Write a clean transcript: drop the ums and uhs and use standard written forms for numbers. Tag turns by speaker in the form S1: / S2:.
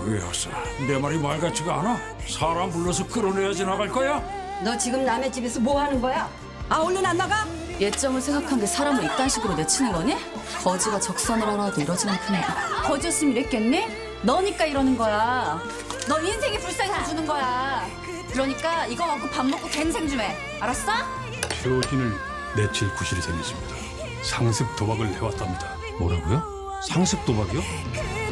S1: 왜 왔어? 내 말이 말 같지가 않아? 사람 불러서 끌어내야지 나갈 거야?
S2: 너 지금 남의 집에서 뭐 하는 거야? 아, 얼른 안 나가?
S3: 예정을 생각한 게 사람을 이딴 식으로 내치는 거니? 거지가 적선을 하나도 이러지 않겠네. 거지였으면 이랬겠니? 너니까 이러는 거야. 너 인생이 불쌍해서 주는 거야. 그러니까 이거 갖고 밥 먹고 갱생 좀 해. 알았어?
S4: 최호진을 내칠 구실이 생겼습니다. 상습 도박을 해왔답니다.
S1: 뭐라고요? 상습 도박이요?